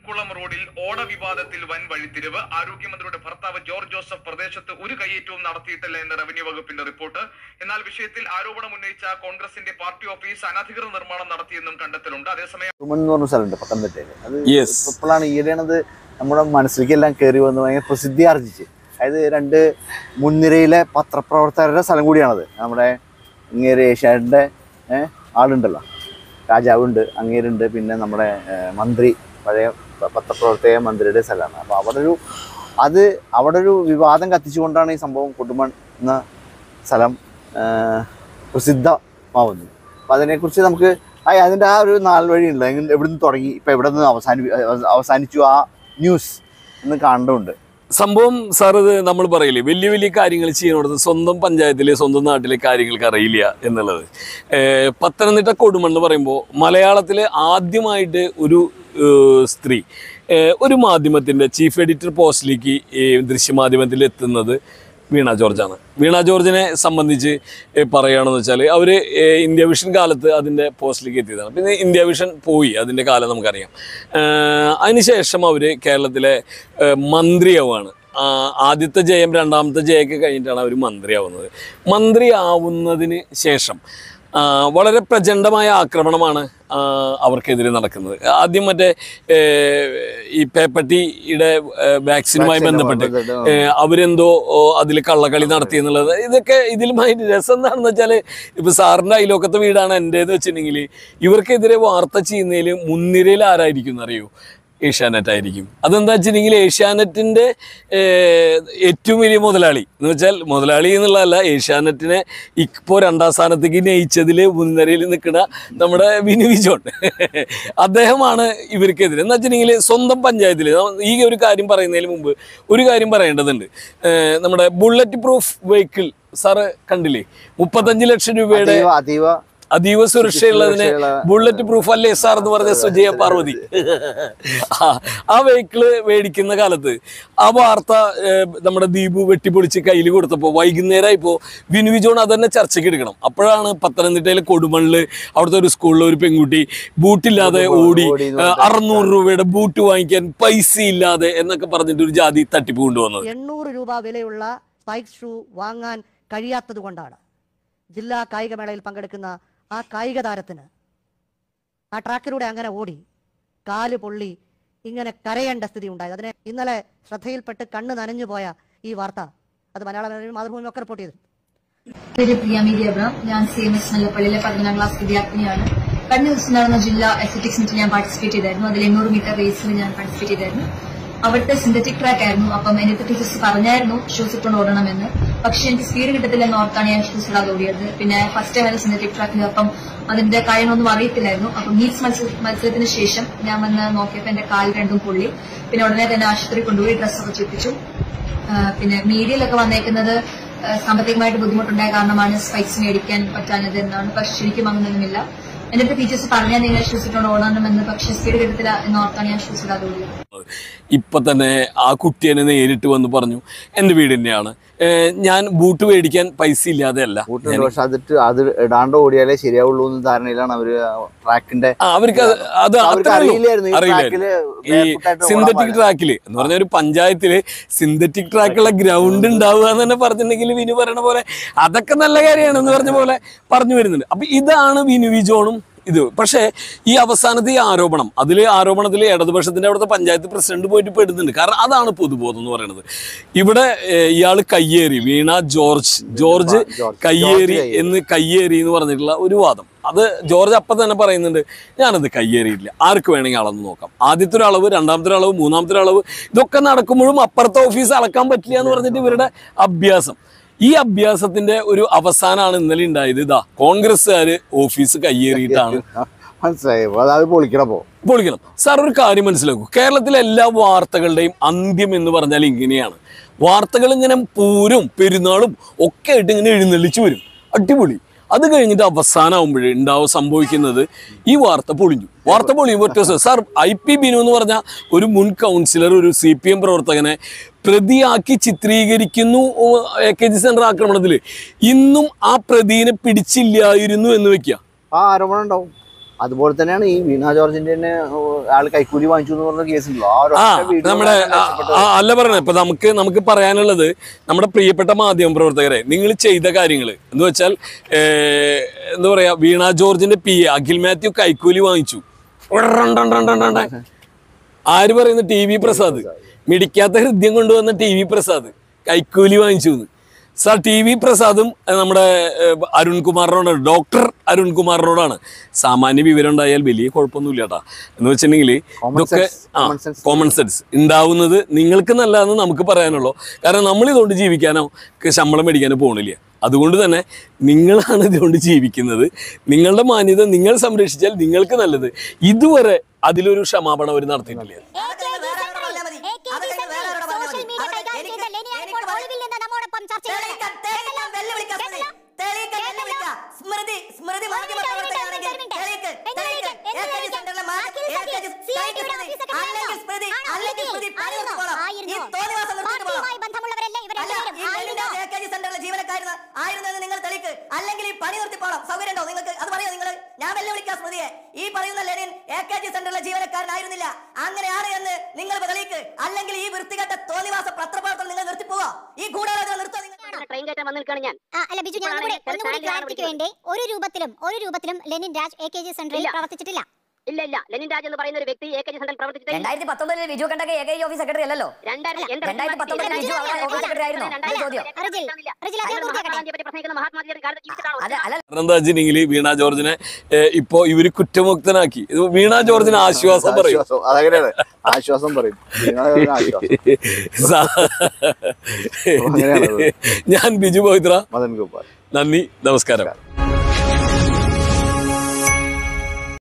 കുളം റോഡിൽ ഓട വിവാദത്തിൽ വൻ വഴിത്തിരിവ്. ആരോഗ്യമന്ത്രിയുടെ ഭർത്താവ് ജോർജ് ജോസഫ് പ്രദേശത്ത് ഒരു കയ്യേറ്റവും നടത്തിയിട്ടില്ല എന്ന് റവന്യൂ വകുപ്പിന്റെ റിപ്പോർട്ട്. എന്നാൽ വിഷയത്തിൽ ആരോപണം ഉന്നയിച്ച കോൺഗ്രസിന്റെ പാർട്ടി ഓഫീസ് അനധികൃത നിർമ്മാണം നടത്തിയെന്നും കണ്ടെത്തലുണ്ട്. അതേസമയം ഇപ്പോഴാണ് ഈയിടെയാണത് നമ്മുടെ മനസ്സിലേക്ക് എല്ലാം കയറി വന്ന് ഭയങ്കര പ്രസിദ്ധി ആർജിച്ച്. അതായത് രണ്ട് മുൻനിരയിലെ പത്രപ്രവർത്തകരുടെ സ്ഥലം കൂടിയാണത്. നമ്മുടെ അങ്ങേര് ഏഷ്യാനെറ്റിൻ്റെ ആളുണ്ടല്ലോ, രാജാവുണ്ട്, അങ്ങേരുണ്ട്, പിന്നെ നമ്മുടെ മന്ത്രി, പഴയ പത്രപ്രവർത്തക മന്ത്രിയുടെ സ്ഥലമാണ്. അപ്പോൾ അവിടെ ഒരു വിവാദം കത്തിച്ചുകൊണ്ടാണ് ഈ സംഭവം കൊടുമൺ എന്ന സ്ഥലം പ്രസിദ്ധമാവുന്നത്. അപ്പോൾ അതിനെക്കുറിച്ച് നമുക്ക് അതിൻ്റെ ആ ഒരു നാല് വഴിയുണ്ട്, എവിടെ നിന്ന് തുടങ്ങി ഇപ്പം എവിടെ നിന്ന് അവസാനിച്ചു ആ ന്യൂസ് എന്ന് കാണേണ്ടതുണ്ട്. സംഭവം സാർ, ഇത് നമ്മൾ പറയില്ലേ, വലിയ വലിയ കാര്യങ്ങൾ ചെയ്യുന്നിടത്ത് സ്വന്തം പഞ്ചായത്തിലെ സ്വന്തം നാട്ടിലെ കാര്യങ്ങൾക്ക് അറിയില്ല എന്നുള്ളത്. പത്തനംതിട്ട കൊടുമൺ എന്ന് പറയുമ്പോൾ മലയാളത്തിലെ ആദ്യമായിട്ട് ഒരു സ്ത്രീ ഒരു മാധ്യമത്തിൻ്റെ ചീഫ് എഡിറ്റർ പോസ്റ്റിലേക്ക് ദൃശ്യമാധ്യമത്തിൽ എത്തുന്നത് വീണ ജോർജാണ്. വീണ ജോർജിനെ സംബന്ധിച്ച് പറയുകയാണെന്ന് വെച്ചാൽ അവർ ഇന്ത്യ വിഷൻ കാലത്ത് അതിൻ്റെ പോസ്റ്റിലേക്ക് എത്തിയതാണ്. പിന്നെ ഇന്ത്യ വിഷൻ പോയി, അതിൻ്റെ കാലം നമുക്കറിയാം. അതിനുശേഷം അവർ കേരളത്തിലെ മന്ത്രിയാവുകയാണ്. ആദ്യത്തെ ജയം രണ്ടാമത്തെ ജയമൊക്കെ കഴിഞ്ഞിട്ടാണ് അവർ മന്ത്രിയാവുന്നത്. മന്ത്രിയാവുന്നതിന് ശേഷം വളരെ പ്രചണ്ഡമായ ആക്രമണമാണ് അവർക്കെതിരെ നടക്കുന്നത്. ആദ്യം മറ്റേ ഈ പേപ്പട്ടിയുടെ വാക്സിനുമായി ബന്ധപ്പെട്ട് അവരെന്തോ അതിൽ കള്ളക്കളി നടത്തി എന്നുള്ളത്, ഇതൊക്കെ ഇതിലുമായി രസം എന്താണെന്ന് വെച്ചാൽ, ഇപ്പോൾ സാറിൻ്റെ അയലോക്കത്തെ വീടാണ് എൻ്റേന്ന് വെച്ചിട്ടുണ്ടെങ്കിൽ ഇവർക്കെതിരെ വാർത്ത ചെയ്യുന്നതിൽ മുൻനിരയിൽ ആരായിരിക്കും എന്നറിയോ? ഏഷ്യാനെറ്റ് ആയിരിക്കും. അതെന്താ വെച്ചിട്ടുണ്ടെങ്കിൽ ഏഷ്യാനെറ്റിൻ്റെ ഏറ്റവും വലിയ മുതലാളി എന്ന് വെച്ചാൽ, മുതലാളി എന്നുള്ളതല്ല, ഏഷ്യാനെറ്റിനെ ഇപ്പോൾ രണ്ടാം സ്ഥാനത്തേക്ക് നയിച്ചതിൽ മുൻനിരയിൽ നിൽക്കുന്ന നമ്മുടെ വിനു വിജോൺ, അദ്ദേഹമാണ് ഇവർക്കെതിരെ. എന്ന് വെച്ചിട്ടുണ്ടെങ്കിൽ സ്വന്തം പഞ്ചായത്തിൽ ഈ ഒരു കാര്യം പറയുന്നതിന് മുമ്പ് ഒരു കാര്യം പറയേണ്ടതുണ്ട്. നമ്മുടെ ബുള്ളറ്റ് പ്രൂഫ് വെഹിക്കിൾ സാറ് കണ്ടില്ലേ, 35 ലക്ഷം രൂപയുടെ അതീവ സുരക്ഷയുള്ളതിന് ബുള്ളറ്റ് പ്രൂഫ് അല്ലേ സാർ എന്ന് പറഞ്ഞ സുജയ പാർവതി ആ വെഹിക്കിള് മേടിക്കുന്ന കാലത്ത് ആ വാർത്ത നമ്മുടെ ദീപു വെട്ടിപ്പൊളിച്ച് കയ്യിൽ കൊടുത്തപ്പോൾ വൈകുന്നേരമായിപ്പോൾ വിനു വിജോൺ അതന്നെ ചർച്ചയ്ക്ക് എടുക്കണം. അപ്പോഴാണ് പത്തനംതിട്ടയിലെ കൊടുമണ്ണിൽ അവിടുത്തെ ഒരു സ്കൂളിലെ ഒരു പെൺകുട്ടി ബൂട്ടില്ലാതെ ഓടി 600 രൂപയുടെ ബൂട്ട് വാങ്ങിക്കാൻ പൈസ ഇല്ലാതെ എന്നൊക്കെ പറഞ്ഞിട്ട് ഒരു ജാതി തട്ടിപ്പ് കൊണ്ടുവന്നത്. 800 രൂപ വിലയുള്ള സ്പൈക്ക് ഷൂ വാങ്ങാൻ കഴിയാത്തത് കൊണ്ടാണ് ജില്ലാ കായികമേളയിൽ പങ്കെടുക്കുന്ന ആ കായിക താരത്തിന് ആ ട്രാക്കിലൂടെ അങ്ങനെ ഓടി കാല് പൊള്ളി ഇങ്ങനെ കരയേണ്ട സ്ഥിതി ഉണ്ടായത്. അതിനെ ഇന്നലെ ശ്രദ്ധയിൽപ്പെട്ട് കണ്ണ് നനഞ്ഞു പോയ ഈ വാർത്ത അത് മലയാള മാതൃഭൂമി ഒക്കെ റിപ്പോർട്ട് ചെയ്തു. പ്രിയ മീഡിയ ബ്രാം, ഞാൻ CMS നല്ലപ്പള്ളിയിലെ 11ാം ക്ലാസ് വിദ്യാർത്ഥിനിയാണ്. കഴിഞ്ഞ ദിവസം നടന്ന ജില്ലാ അത്ലറ്റിക്സ് മീറ്റിൽ ഞാൻ പാർട്ടിസിപ്പേറ്റ് ചെയ്തായിരുന്നു. അതിൽ 800 മീറ്റർ റേസിൽ ഞാൻ പാർട്ടിസിപ്പേറ്റ് ചെയ്തായിരുന്നു. അവിടുത്തെ സിന്തറ്റിക് ട്രാക്ക് ആയിരുന്നു. അപ്പം എന്റെ ടീച്ചേഴ്സ് പറഞ്ഞായിരുന്നു ഷൂസ് ഇട്ടുകൊണ്ട് ഓടണമെന്ന്. പക്ഷെ എനിക്ക് സ്പീഡ് കിട്ടത്തില്ലെന്ന് ഓർത്താണ് ഞാൻ ഷൂസ് ഇടാതെ ഓടിയത്. പിന്നെ ഫസ്റ്റ് ടൈം ആയിരുന്നു സിന്തറ്റിക് ട്രാക്കിൽ. അപ്പം അതിന്റെ കാര്യങ്ങളൊന്നും അറിയത്തില്ലായിരുന്നു. അപ്പം നീറ്റ്സ് മത്സരത്തിന് ശേഷം ഞാൻ വന്ന് നോക്കിയപ്പോൾ എന്റെ കാൽ രണ്ടും പൊള്ളി. പിന്നെ ഉടനെ തന്നെ ആശുപത്രി കൊണ്ടുപോയി ഡ്രസ്സൊക്കെ ചുറ്റിച്ചു. പിന്നെ മീഡിയയിലൊക്കെ വന്നേക്കുന്നത് സാമ്പത്തികമായിട്ട് ബുദ്ധിമുട്ടുണ്ടായ കാരണമാണ് സ്പൈക്സ് മേടിക്കാൻ പറ്റാഞ്ഞത് എന്നാണ്. പക്ഷെ ശരിക്കും അങ്ങനെയൊന്നുമില്ല. എന്റെ ടീച്ചേഴ്സ് പറഞ്ഞാൽ നിങ്ങൾ ഷൂസ് ഇട്ടുകൊണ്ട് ഓടണമെന്ന്, പക്ഷെ സ്പീഡ് കിട്ടത്തില്ല എന്നോർത്താണ് ഞാൻ ഷൂസ് ഇടാതെ ഓടിയത്. ഇപ്പം തന്നെ ആ കുട്ടിയെ നേരിട്ട് വന്ന് പറഞ്ഞു, എൻ്റെ വീട് തന്നെയാണ്, ഞാൻ ബൂട്ട് മേടിക്കാൻ പൈസ ഇല്ലാതെ അല്ല. പക്ഷെ അത് ഇടാണ്ട് ഓടിയാലേ ശരിയാവുള്ളൂ എന്ന് ധാരണയിലാണ് അവര് ട്രാക്കിന്റെ അവർക്ക് അത് അറിയില്ലായിരുന്നു. ഈ സിന്തറ്റിക് ട്രാക്കില് എന്ന് പറഞ്ഞ ഒരു പഞ്ചായത്തില് സിന്തറ്റിക് ട്രാക്കുള്ള ഗ്രൗണ്ട് ഉണ്ടാവുക എന്ന് തന്നെ പറഞ്ഞിട്ടുണ്ടെങ്കിൽ വിനു പറയണ പോലെ അതൊക്കെ നല്ല കാര്യമാണെന്ന് പറഞ്ഞ പോലെ പറഞ്ഞു വരുന്നുണ്ട്. അപ്പൊ ഇതാണ് വിനു വിജോണും ഇത്. പക്ഷേ ഈ അവസാനത്തെ ഈ ആരോപണത്തിൽ ഇടതുപക്ഷത്തിന്റെ അവിടുത്തെ പഞ്ചായത്ത് പ്രസിഡന്റ് പോയിട്ട് പെടുന്നുണ്ട്. കാരണം അതാണ് പൊതുബോധം എന്ന് പറയുന്നത്. ഇവിടെ ഇയാൾ കയ്യേറി, വീണ ജോർജ് കയ്യേറി എന്ന് പറഞ്ഞിട്ടുള്ള ഒരു വാദം. അത് ജോർജ് അപ്പം തന്നെ പറയുന്നുണ്ട്, ഞാനത് കയ്യേറിയില്ല, ആർക്ക് വേണമെങ്കിൽ അളന്ന് നോക്കാം. ആദ്യത്തെ ഒരു അളവ്, രണ്ടാമത്തെ ഒരു അളവ്, മൂന്നാമത്തെ ഒരു അളവ്, ഇതൊക്കെ നടക്കുമ്പോഴും അപ്പുറത്തെ ഓഫീസ് അളക്കാൻ പറ്റില്ല എന്ന് പറഞ്ഞിട്ട് ഇവരുടെ അഭ്യാസം. ഈ അഭ്യാസത്തിന്റെ ഒരു അവസാനമാണ് ഇന്നലെ ഉണ്ടായത്. ഇതാ കോൺഗ്രസ്സുകാര് ഓഫീസ് കയ്യേറിയിട്ടാണ്. പൊളിക്കണം. സാർ ഒരു കാര്യം മനസ്സിലാക്കൂ, കേരളത്തിലെ എല്ലാ വാർത്തകളുടെയും അന്ത്യം എന്ന് പറഞ്ഞാൽ ഇങ്ങനെയാണ്. വാർത്തകൾ ഇങ്ങനെ പൂരം പെരുന്നാളും ഒക്കെ ആയിട്ട് ഇങ്ങനെ എഴുന്നള്ളിച്ചു വരും, അടിപൊളി. അത് കഴിഞ്ഞിട്ട് അവസാനമാകുമ്പോഴേ സംഭവിക്കുന്നത് ഈ വാർത്ത പൊളിയുമ്പോൾ സാർ IP ബിനു എന്ന് പറഞ്ഞ ഒരു മുൻ കൗൺസിലർ, ഒരു CPM പ്രവർത്തകനെ പ്രതിയാക്കി ചിത്രീകരിക്കുന്നു AKG സെന്റർ ആക്രമണത്തിൽ. ഇന്നും ആ പ്രതിനെ പിടിച്ചില്ലായിരുന്നു എന്ന് വെക്കുക. ആ ആരോപണം ഉണ്ടാവും. അതുപോലെ തന്നെയാണ് ഈ വീണ ജോർജിന്റെ തന്നെ ആള് കൈക്കൂലി വാങ്ങിച്ചു എന്ന് പറഞ്ഞ കേസുണ്ടല്ലോ. നമ്മുടെ അല്ല പറയണേ. ഇപ്പൊ നമുക്ക് പറയാനുള്ളത്, നമ്മുടെ പ്രിയപ്പെട്ട മാധ്യമ പ്രവർത്തകരെ, നിങ്ങൾ ചെയ്ത കാര്യങ്ങൾ എന്ന് വെച്ചാൽ എന്താ പറയാ, വീണ ജോർജിന്റെ PA അഖിൽ മാത്യു കൈക്കൂലി വാങ്ങിച്ചു. ആര് പറയുന്നു? TV പ്രസാദ്. മിടിക്കാത്ത ഹൃദയം കൊണ്ടുവന്ന TV പ്രസാദ് കൈക്കൂലി വാങ്ങിച്ചു. സാർ TV പ്രസാദും നമ്മുടെ അരുൺകുമാറിനോടാണ്, ഡോക്ടർ അരുൺകുമാറിനോടാണ്. സാമാന്യ വിവരം ഉണ്ടായാൽ വലിയ കുഴപ്പമൊന്നുമില്ല കേട്ടാ. എന്ന് വെച്ചിട്ടുണ്ടെങ്കിൽ ഇതൊക്കെ കോമൺ സെൻസ് ഉണ്ടാവുന്നത് നിങ്ങൾക്ക് നല്ലതെന്ന് നമുക്ക് പറയാനുള്ളൂ. കാരണം നമ്മളിതുകൊണ്ട് ജീവിക്കാനോ ശമ്പളം മേടിക്കാനോ പോകണില്ല. അതുകൊണ്ട് തന്നെ നിങ്ങളാണ് ഇതുകൊണ്ട് ജീവിക്കുന്നത്. നിങ്ങളുടെ മാന്യത നിങ്ങൾ സംരക്ഷിച്ചാൽ നിങ്ങൾക്ക് നല്ലത്. ഇതുവരെ അതിലൊരു ക്ഷമാപണം അവർ നടത്തിയിട്ടില്ല. ആയിരുന്നെന്ന് നിങ്ങൾ തെളിക്ക്, അല്ലെങ്കിൽ ഈ പണി നിർത്തിപ്പോണം. സൗകര്യം ഉണ്ടോ നിങ്ങൾക്ക്? അത് പറയോ നിങ്ങൾ? ഞാൻ വെല്ലുവിളിക്കാം സ്മൃതിയെ. ഈ പറയുന്ന ലെനിൻ AKG സെന്ററിലെ ജീവനക്കാരനായിരുന്നില്ല. അങ്ങനെയാണ് എന്ന് നിങ്ങൾ തെളിക്ക്, അല്ലെങ്കിൽ ഈ വൃത്തികെട്ട തോന്നിവാസ പത്രപ്രവർത്തനം നിങ്ങൾ നിർത്തിപ്പോവാ. ഈ ഗൂഢാലോചന നിർത്തോ. ട്രെയിൻ കയറ്റാൻ വന്നിരിക്കുകയാണ് ഞാൻ. അല്ല ബിജു, ഞാൻ ഒന്നുകൂടി ക്ലാരിറ്റിക്ക് വേണ്ടി, ഒരു രൂപത്തിലും ലെനിൻ രാജ് AKG സെന്ററിൽ പ്രവർത്തിച്ചിട്ടില്ല. ഇല്ല, ലെനിൻ രാജ് എന്ന് പറയുന്ന ഒരു വ്യക്തി AKG സെന്ററിൽ പ്രവർത്തിച്ചിട്ടില്ല. 2019 ബിജു കണ്ടക AKG ഓഫീസ് സെക്രട്ടറി അല്ലല്ലോ. 2019 ബിജു ഓഫീസ് സെക്രട്ടറി ആയിരുന്നു. എന്താ വെച്ചിട്ടുണ്ടെങ്കിൽ വീണ ജോർജിനെ ഇപ്പോ ഇവര് കുറ്റമുക്തനാക്കി. വീണ ജോർജിന് ആശ്വാസം പറയും. അതങ്ങനെയാണ്, ആശ്വാസം പറയും. ഞാൻ ബിജു പവിത്ര, മദൻ ഗോപാൽ. നന്ദി, നമസ്കാരം.